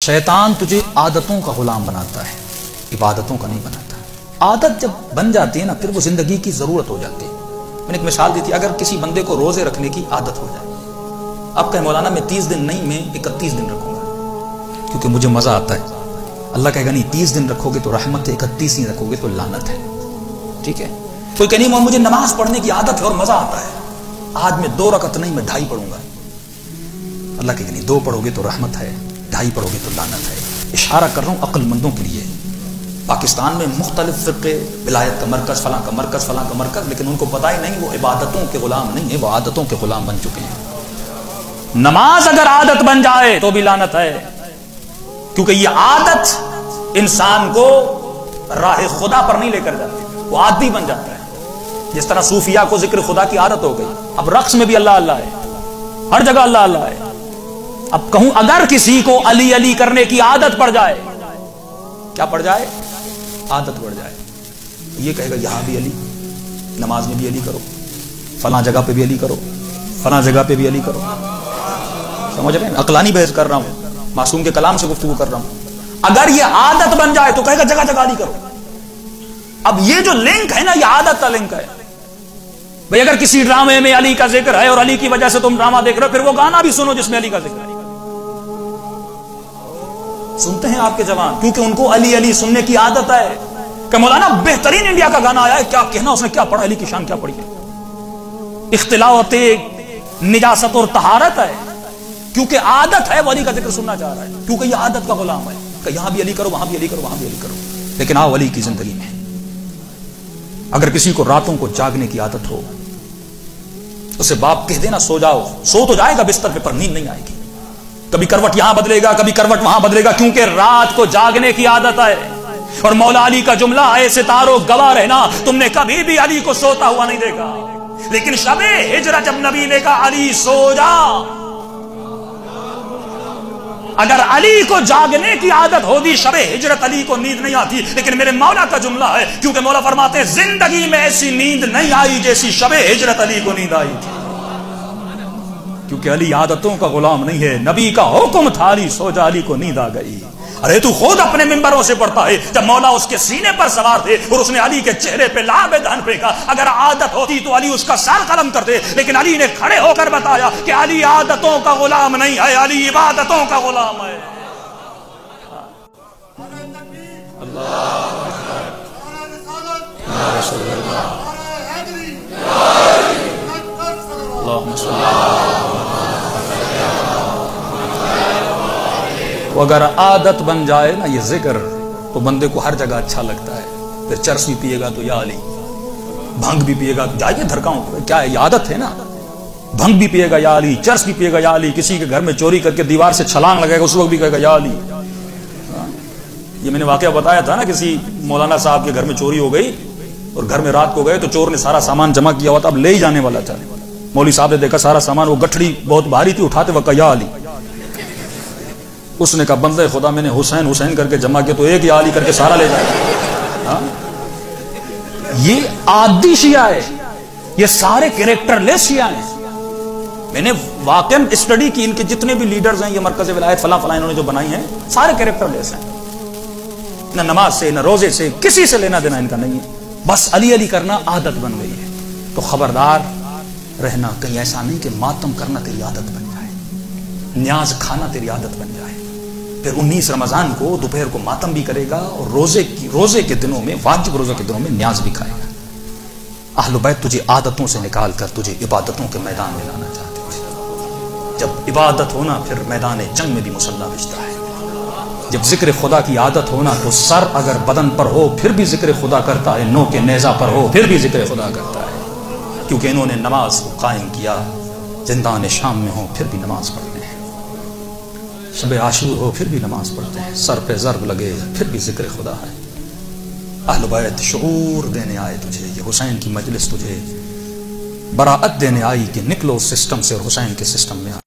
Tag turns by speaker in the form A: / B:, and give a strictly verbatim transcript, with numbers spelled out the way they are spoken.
A: शैतान तुझे आदतों का गुलाम बनाता है, इबादतों का नहीं बनाता। आदत जब बन जाती है ना, फिर वो जिंदगी की जरूरत हो जाती है। मैंने एक मिसाल दी थी, अगर किसी बंदे को रोजे रखने की आदत हो जाए, अब कहे मौलाना मैं तीस दिन नहीं, मैं इकतीस दिन रखूंगा क्योंकि मुझे मजा आता है। अल्लाह कहेगा नहीं, तीस दिन रखोगे तो रहमत है, इकतीस ही रखोगे तो लानत है। ठीक है। कोई कहे नहीं मुझे नमाज पढ़ने की आदत है और मजा आता है, आज मैं दो रकत नहीं मैं ढाई पढ़ूंगा। अल्लाह कहेगा नहीं, दो पढ़ोगे तो रहमत है, ढाई पढ़ोगे तो लानत है। इशारा कर रहा हूं अक्लमंदों के लिए। पाकिस्तान में मुख्तलिफ फिरके, विलायत का मरकज, फलां का मरकज, फलां का मरकज, लेकिन उनको पता ही नहीं वो इबादतों के गुलाम नहीं है, वो आदतों के गुलाम बन चुके हैं। नमाज अगर आदत बन जाए तो भी लानत है, क्योंकि ये आदत इंसान को राह खुदा पर नहीं लेकर जाती, वो आदमी बन जाता है। जिस तरह सूफिया को जिक्र खुदा की आदत हो गई, अब रक्स में भी अल्लाह अल्लाह है, हर जगह अल्लाह अल्लाह है। अब कहूं अगर किसी को अली अली करने की आदत पड़ जाए, क्या पड़ जाए? आदत पड़ जाए, ये कहेगा यहां भी अली, नमाज में भी अली करो, फलां जगह पे भी अली करो, फलां जगह पे भी अली करो। समझ रहे हैं? अकलानी बहस कर रहा हूं, मासूम के कलाम से गुफ्तगू कर रहा हूं। अगर ये आदत बन जाए तो कहेगा जगह जगह अली करो। अब ये जो लिंक है ना, ये आदत का लिंक है भाई। अगर किसी ड्रामे में अली का जिक्र है और अली की वजह से तुम ड्रामा देख रहे हो, फिर वो गाना भी सुनो जिसमें अली का जिक्र है। सुनते हैं आपके जवान, क्योंकि उनको अली अली सुनने की आदत है कि मौलाना बेहतरीन इंडिया का गाना आया है, क्या कहना उसने, क्या पढ़ा, अली की शान क्या पढ़ी है। इख्तिलावत निजासत और तहारत है, क्योंकि आदत है, वो अली का जिक्र सुनना चाह रहा है, क्योंकि यह आदत का गुलाम है कि यहां भी अली करो, वहां भी अली करो, वहां भी अली करो। लेकिन आओ अली की जिंदगी में, अगर किसी को रातों को जागने की आदत हो, उसे बाप कह देना सो जाओ, सो तो जाएगा बिस्तर पे, पर नींद नहीं आएगी। कभी करवट यहां बदलेगा, कभी करवट वहां बदलेगा, क्योंकि रात को जागने की आदत है। और मौला अली का जुमला है, सितारों गवाह रहना, तुमने कभी भी अली को सोता हुआ नहीं देखा। लेकिन शबे हिजरत जब नबी ने कहा अली सो जा, अगर अली को जागने की आदत होती, शबे हिजरत अली को नींद नहीं आती। लेकिन मेरे मौला का जुमला है, क्योंकि मौला फरमाते हैं जिंदगी में ऐसी नींद नहीं आई जैसी शबे हिजरत अली को नींद आई थी। क्योंकि अली आदतों का गुलाम नहीं है, नबी का हुक्म था अली सो जा, अली को नींद आ गई। अरे तू खुद अपने मिंबरों से पढ़ता है, जब मौला उसके सीने पर सवार थे और उसने अली के चेहरे पे लाभ धन फेंका, अगर आदत होती तो अली उसका सर कलम करते, लेकिन अली ने खड़े होकर बताया कि अली आदतों का गुलाम नहीं है, अली इबादतों का गुलाम है। तो अगर आदत बन जाए ना ये जिक्र, तो बंदे को हर जगह अच्छा लगता है। फिर चर्स भी पिएगा तो या अली, भंग भी पिएगा, जाइए धरकाऊं, क्या है, ये आदत है ना। भंग भी पिएगा या अली, चर्स भी पिएगा या अली, किसी के घर में चोरी करके दीवार से छलांग लगाएगा, उस वक्त भी कहेगा या अली। ये मैंने वाकया बताया था ना, किसी मौलाना साहब के घर में चोरी हो गई और घर में रात को गए तो चोर ने सारा सामान जमा किया हुआ था, अब ले ही जाने वाला था। मौलवी साहब ने देखा सारा सामान, वो गठड़ी बहुत भारी थी, उठाते वक्त या अली। उसने कहा बंदे खुदा, मैंने हुसैन हुसैन करके जमा किया तो एक या अली करके सारा ले जाएगा। ये आदि शिया है, ये सारे कैरेक्टरलेस शिया हैं। मैंने वाकई स्टडी की, इनके जितने भी लीडर्स हैं, ये मरकज विलायत फला फला इन्होंने जो बनाई हैं, सारे कैरेक्टरलेस हैं। न नमाज से, न रोजे से, किसी से लेना देना इनका नहीं है, बस अली अली करना आदत बन गई है। तो खबरदार रहना, कहीं ऐसा नहीं कि मातम करना तेरी आदत बन जाए, न्याज खाना तेरी आदत बन जाए। फिर उन्नीस रमजान को दोपहर को मातम भी करेगा और रोजे की रोजे के दिनों में, वाजिब रोजे के दिनों में न्याज भी खाएगा। अहले बैत तुझे आदतों से निकाल कर तुझे इबादतों के मैदान में लाना चाहते थे। जब इबादत होना, फिर मैदान जंग में भी मुसल्ला बिछता है। जब जिक्र खुदा की आदत होना, तो सर अगर बदन पर हो फिर भी जिक्र खुदा करता है, नो के नेजा पर हो फिर भी जिक्र खुदा करता है। क्योंकि इन्होंने नमाज को कायम किया, जिंदान शाम में हो फिर भी नमाज पढ़ते हैं, शब आशूर हो फिर भी नमाज पढ़ते हैं, सर पे ज़र्ब लगे फिर भी जिक्र खुदा है। अहले बैत शऊर देने आए तुझे, ये हुसैन की मजलिस तुझे बराअत देने आई कि निकलो सिस्टम से और हुसैन के सिस्टम में।